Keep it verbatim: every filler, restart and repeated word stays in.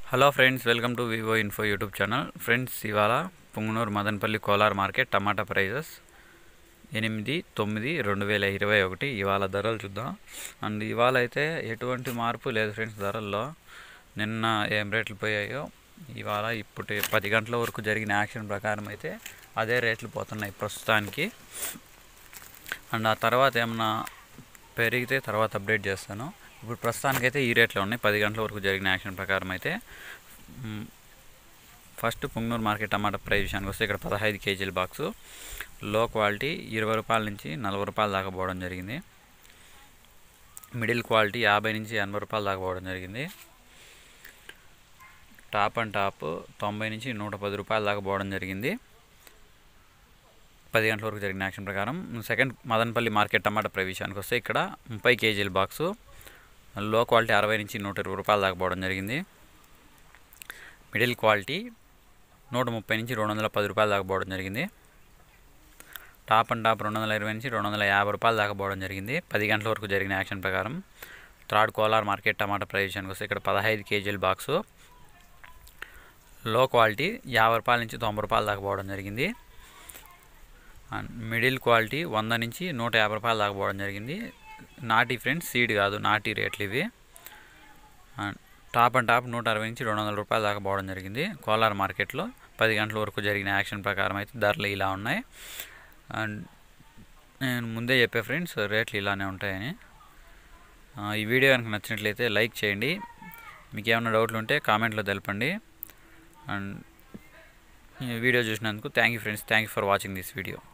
Hello friends, welcome to Vivo info YouTube channel. Friends, ఇవాళ punganur Madanapalle Kolar market tomato prices ఎనిమిది తొమ్మిది రెండు వేల ఇరవై ఒకటి ఇవాళ ధరలు చూద్దాం. అండ్ ఇవాళ అయితే ఎటువంటి మార్పు లేదు ఫ్రెండ్స్ ధరల్లో. నిన్న ఏం రేట్లు పోయాయో ఇవాళ ఇప్పుడు పది గంటల వరకు జరిగిన యాక్షన్ ప్రకారం అయితే అదే రేట్లు పోతున్నాయి ప్రస్తుతానికి. అండ్ ఆ తర్వాత ఏమన్నా పెరిగితే తర్వాత అప్డేట్ చేస్తాను. ఇప్పుడు ప్రస్తుతానికైతే ఈ రేట్లో ఉన్నాయి. పది గంటల వరకు జరిగిన యాక్షన్ ప్రకారం అయితే first punganur market tomato price విషయానికి వస్తే ఇక్కడ పదహైదు కేజీల బాక్సు లో క్వాలిటీ ఇరవై రూపాయల నుంచి నలభై రూపాయల దాకా పోవడం జరిగింది. మిడిల్ క్వాలిటీ యాభై నుంచి ఎనభై రూపాయల దాకా పోవడం జరిగింది. టాప్ అండ్ టాప్ తొంభై నుంచి నూట పది రూపాయల దాకా పోవడం జరిగింది పది గంటల వరకు జరిగిన యాక్షన్ ప్రకారం. Second Madanapalle market tomato price విషయానికి వస్తే ఇక్కడ ముప్పై కేజీల బాక్సు లో క్వాలిటీ అరవై నుంచి నూట ఇరవై రూపాయల దాకా పోవడం జరిగింది. మిడిల్ క్వాలిటీ నూట ముప్పై నుంచి రెండు వందల పది రూపాయల దాకా పోవడం జరిగింది. టాప్ అండ్ టాప్ రెండు వందల ఇరవై నుంచి రెండు వందల యాభై రూపాయల దాకా పోవడం జరిగింది పది గంటల వరకు జరిగిన యాక్షన్ ప్రకారం. Third Kolar market tomato price విషయానికి వస్తే ఇక్కడ పదహైదు కేజీల బాక్సు లో క్వాలిటీ యాభై రూపాయల నుంచి తొంభై రూపాయల దాకా పోవడం జరిగింది. మిడిల్ క్వాలిటీ వంద నుంచి నూట యాభై రూపాయల దాకా పోవడం జరిగింది. నాటి ఫ్రెండ్స్, సీడ్ కాదు, నాటి రేట్లు ఇవి. టాప్ అండ్ టాప్ నూట అరవై నుంచి రెండు వందల రూపాయల దాకా పోవడం జరిగింది కోలార్ మార్కెట్లో. పది గంటల వరకు జరిగిన యాక్షన్ ప్రకారం అయితే ధరలు ఇలా ఉన్నాయి. అండ్ నేను ముందే చెప్పే ఫ్రెండ్స్ రేట్లు ఇలానే ఉంటాయని. ఈ వీడియో కనుక నచ్చినట్లయితే లైక్ చేయండి. మీకు ఏమైనా డౌట్లు ఉంటే కామెంట్లో తెలపండి. అండ్ ఈ వీడియో చూసినందుకు thank you friends. Thank you for watching this video.